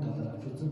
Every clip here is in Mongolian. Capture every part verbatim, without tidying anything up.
талаар авч үзэн.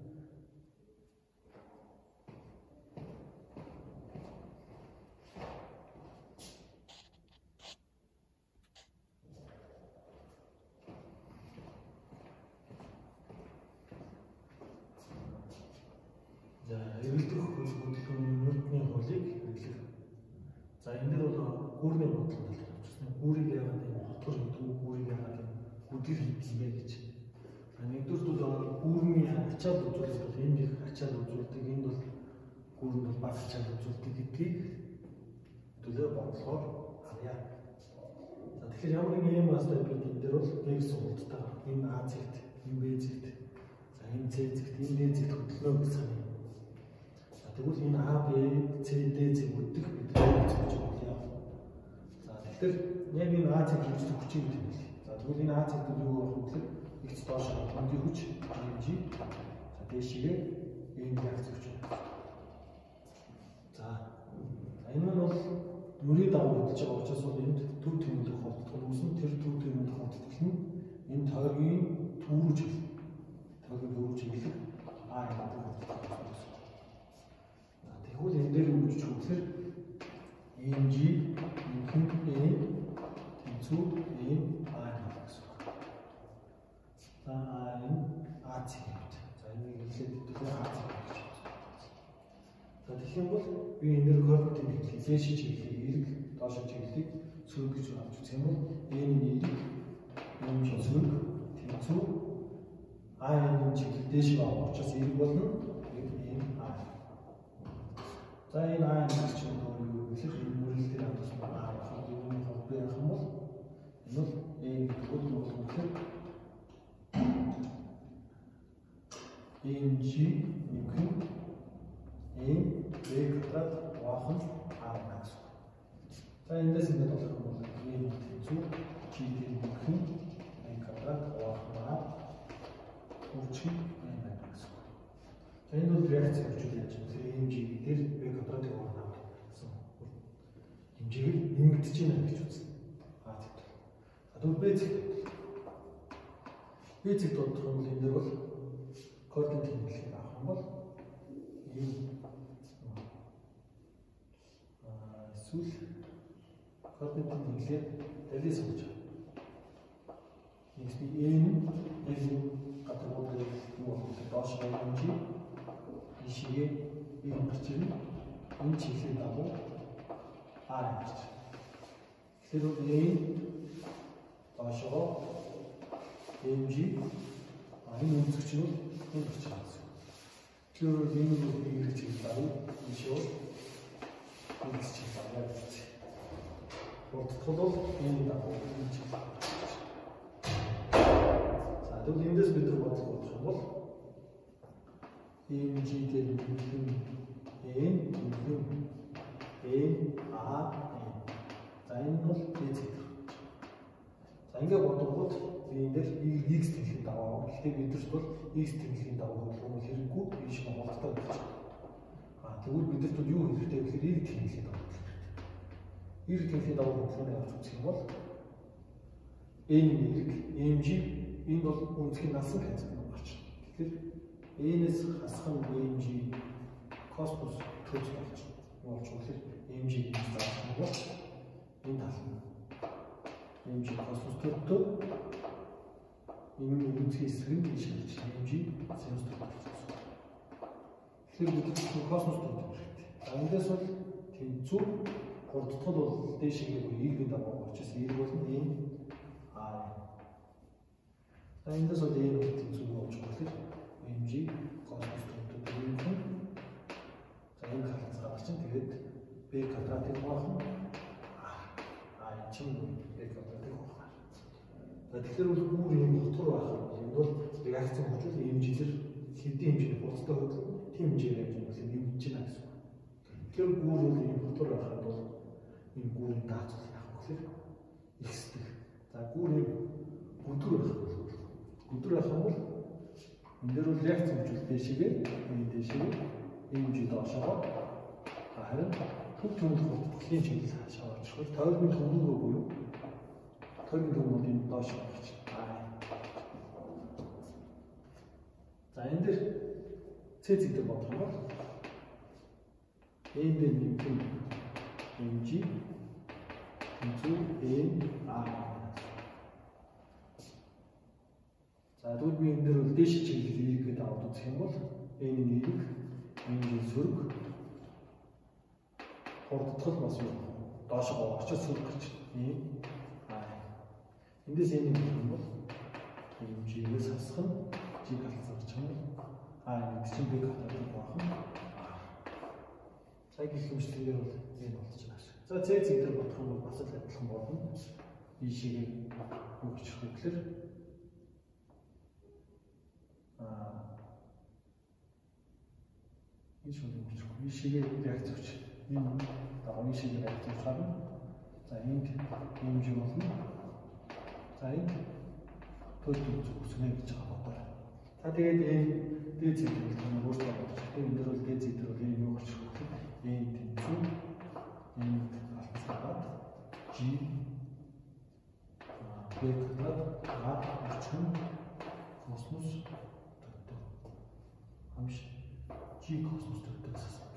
За, эргэлдэх хөдөлгөөний хуулийг хэрэглэх. За, энэ дээр бол гүүрний бодлого талаар авчихсан. Гүүрийг яагаад юм хотгор гэдэг, гүүрийг яагаад юм гүдэр хийдэг юм гэж. За, нэгдүгээр бол гүүрний ачаал үзүүлэлт бол энэ их ачаал үзүүлдэг, энд бол гүүр нь бага ачаал үзүүлдэг гэдгийг төлөө бодлохоор харъя. За, тэгэхээр ямар нэг юм бас байвал энэ дээр бол нэг сургалттай энэ А зэгт, энэ Б зэгт, за энэ С зэгт, энэ Д зэгт хөдөлгөөн гэж санаа. Тэгвэл энэ А, Б, С, Д зэгүүддэх бид хэрэгцээж байна. За, тэгэхээр яг энэ А зэг хэрэгцэх хүчийг тэмдэглэе. За, тэгвэл энэ А зэгүүд юу болох вэ гэхээр ихц доош хонгийн хүч G. За, дээшгээ энэ реакц хүч. За, энэ нь бол нүрийн дагуу хөдөлж байгаа учраас бол энд төв тэмүүлэх холбогдох юмсан тэр төв тэмүүлэх холбогдол нь энэ тойргийн түүрүүж тойргийн түүрүүж хэлэх А гэдэг холбогдол. Тэгвэл энэ дээр үүсч өгөхөр эн жи нөхөн эн тэнцүү эн А гэсэн. За, энэ А зэг. За, энийг хэлээд тэгэхээр А зэг гэж байна. За, тэгэх юм бол би энэ дээр координатыг хэлхий, дээш чиглэлийг эрг, доош чиглэлийг сөрөг гэж авч үзэх юм бол энэ эрг, энэ сөрөг, тэнцүү А энэ чиглэл дээш байгаа учраас эрг болно. За, энэ А гэж чинь юу гэхээр энэ мөрөл дээр хандсан А болох юм хог байх юм бол энэ бол A гэдэг нь болох юм гэхээр эн жи нөхөн эн Б квадрат вахан А гэсэн. За, эндээс ингээд болох юм бол эн тэнцүү G дээр нөхөн Б квадрат вахан А үржих юм байна гэсэн. За, энэ бол реакц хэрэгжүүл яаж вэ? эн жи дээр Б квадратыг оруулах гэсэн. Хэмжээг нэмэгдэж байна гэж үзнэ. А зэгт. За, тэгвэл Б зэгт. Б зэгт бодох юм бол энэ дээр бол координат хэмжээг авах юм бол энэ аа эсвэл координат хэмжээг дэлгий суулж байгаа. Нэгс би энэ энэ гадар бол юу болох вэ? Доош байгаа юм чи ишээ энэ гарч ирнэ. Энэ чиглэлийн дагуу А гарч ирнэ. Тэгэхээр энэ доошоо эн жи энэ үнцгч нь энэ гарч ирнэ. Тэгэхээр энэ нь нэг чиглэл дагуу ишээ энэ чиглэл дагуу гарч ирнэ. Бодтол энэ дагуу энэ чиглэл. За, тэгвэл эндээс бид нар бодлого бодох юм бол эн жи дээр нөхөн эн нөхөн эн А эн. За, энэ бол Б зэг. За, ингээд бодгоод би энэ дээр X тэнхлийн дагуу. Гэхдээ бидэрт бол X тэнхлийн дагуу хөдөлгөөн хэрэггүй биш юм болтой гэж байна. Аа, тэгвэл бидэрт бол юу хэрэгтэй вэ гэхээр Y тэнхлийн дагуу хэрэгтэй. Y тэнхлийн дагуу хөдөлгөөний авч үзэх юм бол N нэрг эн жи энэ бол үнцгийн насан хязгаар гарч байна. Тэгэхээр N-с хасхан эн жи космос төж болж болж болохоор эн жи гэж заах юм бол энэ тал нь эн жи космос төжтэй энэ үнцгийн эсрэг нь биш гэж эн жи синус төж болж байна. Тэгэхээр бид космос төж хэрэгтэй. За, эндээс бол тэнцүү гурдтгал бол дээшээ Y-ийн дагуу учраас Y бол энэ А. За, эндээс бол энэ тэнцүү болж болохоор эн жи космос төж юм. За, энэ халдсан гарч чинь тэгээд Б квадратыг хуваах А энэ чинь Б квадратыг хуваах. За, тэгэхээр бол гүүр юм хотгор байх юм. Энэ бол реакц хөгжүүл ийм жилэр хэдийн хэмжээний хурцтай хөдөлгөөн тийм хэмжээний хэмжээгээр нэмж байна гэсэн. Тэгэхээр гүүр бол ийм хотгор байхад бол энэ гүүрийн даацуулах байх гэхээр ихсдэг. За, гүүр юм өдөр байх бол өдөр байх юм бол энэ дээр бол реакц хөгжүүл дэшигээ энэ дэшигээ ийм жи доошоо харин төв тэмүүлэх хөдөлгөөний чиглэл хаашаа очих вэ? Тойрны төвлөрөө буюу тойрны төвлөрийн доош очих. За энэ дээр C зэгтэр бодох юм бол энэ дээр нэмэх mg тэнцүү n a. За тэгвэл би энэ дээр бол дээш чиглэл эрэг гэдэг аваад үзэх юм бол n-ийн эрэг n-ийн сөрөг хурдтгал бас юу доош гоогч сөрөг гэж n a. Эндээс n-ийг гэх юм бол mg-гээс хасах нь g галзарч юм а нэг чинь b хатаад баахан. Цаг их хэмжлэгээр бол энэ болж байгаа шүү. За C зэгтэр бодох юм бол бас л адилхан болно. B шиг юу гэж хэлэхээр аа энэ шиг юм шиг B шиг реакц өгч. Энэ даа B шиг реакц өгч харна. За энд хэмжээ болно. За энд төлөв зүгснэ гэж байгаа бодоо. За тэгээд энэ D зэгтэр бол юм өөртөө бодож. Тэгээд энэ дээр бол D зэгтэр бол энэ юу гэж хэлэхээр n тэнцүү n алцаад g b гэдэг а орчин космос төдөө хамш g космос төдөө засах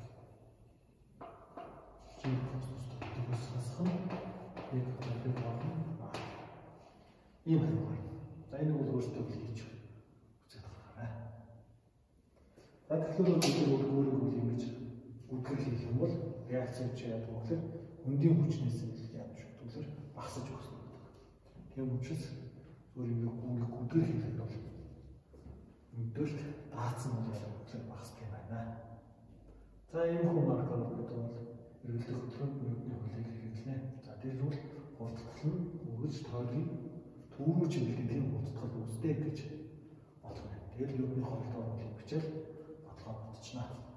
g космос төдөө засах нь b гэдэг байна. Ийм байна. За энэ бол өөртөө хийж үзээд байгаарай. За тэгэхээр бид өөрөөр ингэж үтгэл хийх юм бол реакц хийж яадаг болохоор өндийн хүчнээс нь яаж шүтгэлэр багасж өгсөн гэдэг. Тийм учраас зүгээр юм гүнг үтгэл хийх бол өндөрт даацсан бол яадаг багасдаг юм байна. За ийм хүн маркер гэдэг бол эргэлдэх хөтөлбөрөнд нүүдний хөлийг хэрэглэнэ. За тэр бол хурдтал нь өргөж тойрны түрүү чиглэлийн тийм хурдтал үүсдэг гэж бодох юм. Тэгэхээр нүүдний хоолтой бол бичэл бодлого бодчихно.